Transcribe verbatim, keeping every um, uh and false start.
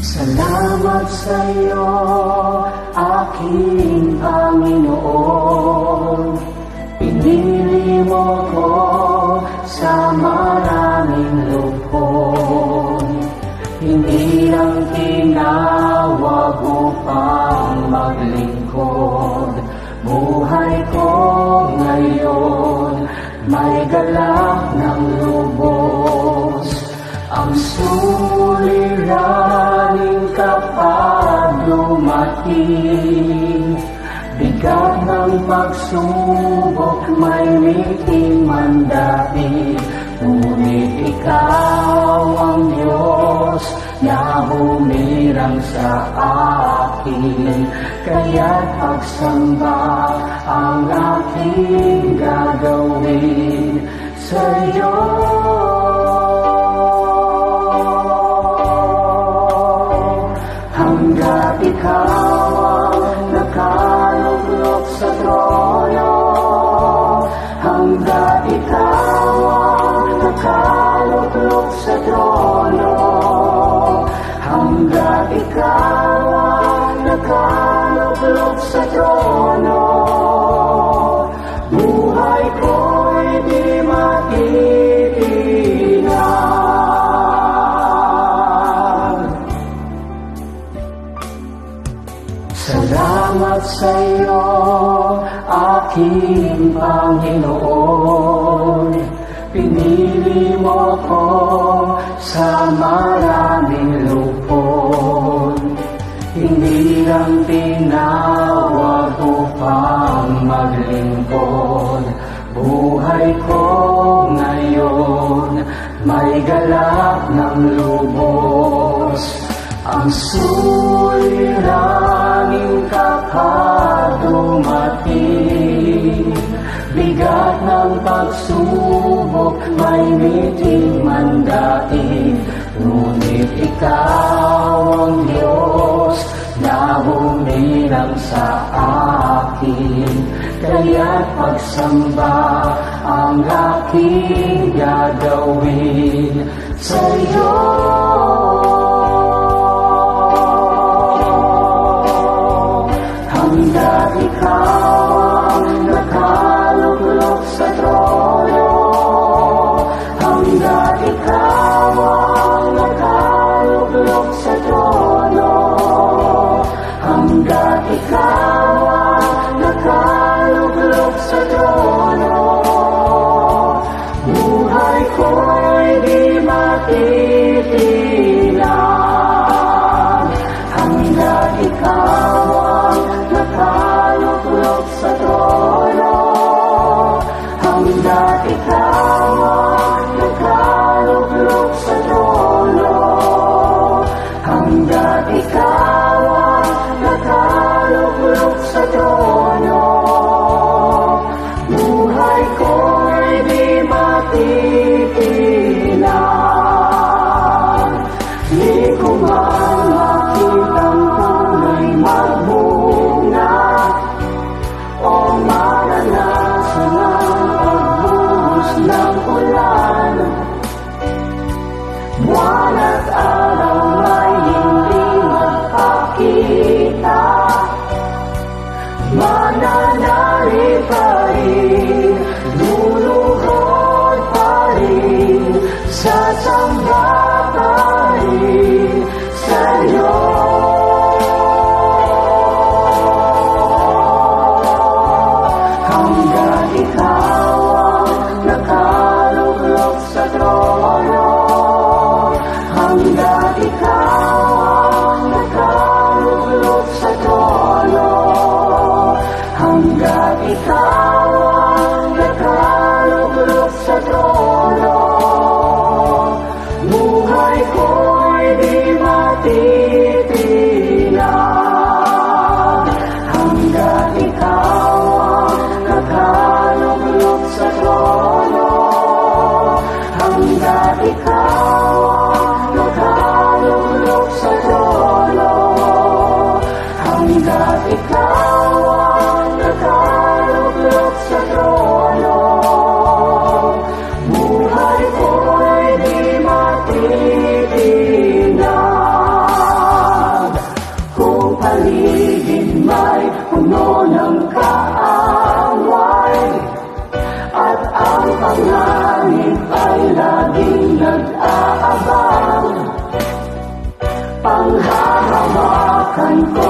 Salamat sa iyo, aking Panginoon. Pinili mo ko sa maraming lubhon. Hindi lang tinawag upang maglingkod. Buhay ko ngayon, may galak ng lubos. Ang suliraning kapag dumating, bigat ng pagsubok may miting mandaig. Ngunit ikaw ang Diyos na humirang sa akin, kaya't pagsamba ang aking gagawin sa iyo. Hanggat ikaw ang nakaluklok sa trono, hanggat ikaw ang nakaluklok sa trono, hanggat ikaw ang nakaluklok sa trono, buhay ko'y di matitinag. Salamat sa iyo, aking Panginoon. Pinili mo ko sa maraming lupon. Hindi lang tinawag upang maglingkod. Buhay ko ngayon, may galak ng lubos. Ang suliraning kapag dumating, bigat ng pagsubok may miting mandaig. Ngunit ikaw ang Diyos na humirang sa akin, kaya't pagsamba ang aking gagawin sa iyo. Hanggat ikaw ang nakaluklok sa trono, hanggat ikaw ang nakaluklok sa trono, hanggat ikaw ang nakaluklok sa trono, buhay ko'y di matitinag. Hanggat ikaw ang nakaluklok sa trono, hanggat ikaw ang nakaluklok sa trono, hanggat ikaw ang nakaluklok sa trono, buhay ko'y di matitinag. Di ko man makitang tunay magbunga o maranasan ang pagbuhos ng ulan. Buwan at araw may hindi magpakita, mananari pa rin, luluhod pa rin, sasamba pa rin sa iyo. Hanggat ikaw ang nakaluklok sa trono, hanggat ikaw ang nakaluklok sa trono, hanggat ikaw ang nakaluklok sa trono, ko